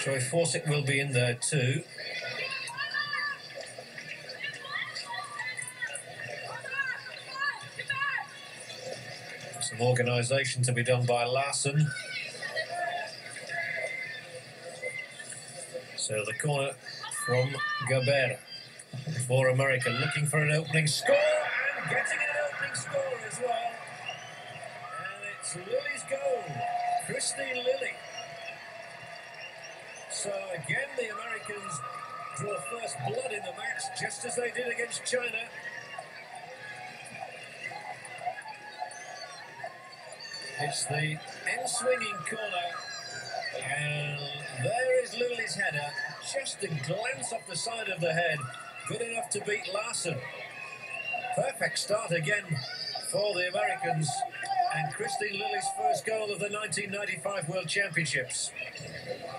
Troy Fawcett will be in there too. Some organisation to be done by Larson. So the corner from Gabert for America, looking for an opening score and getting an opening score as well. And it's Lilly's goal, Kristine Lilly. So again, the Americans draw first blood in the match, just as they did against China. It's the end-swinging corner, and there is Lilly's header, just a glance off the side of the head, good enough to beat Larson. Perfect start again for the Americans, and Kristine Lilly's first goal of the 1995 World Championships.